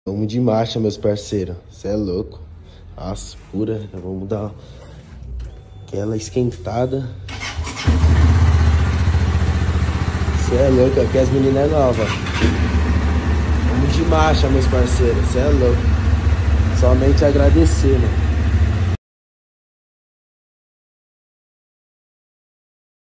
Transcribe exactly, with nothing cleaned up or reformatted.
Vamos de marcha, meus parceiros. Cê é louco. As pura. Vamos dar aquela esquentada. Cê é louco. Aqui as meninas é nova. Vamos de marcha, meus parceiros. Cê é louco. Somente agradecer, mano.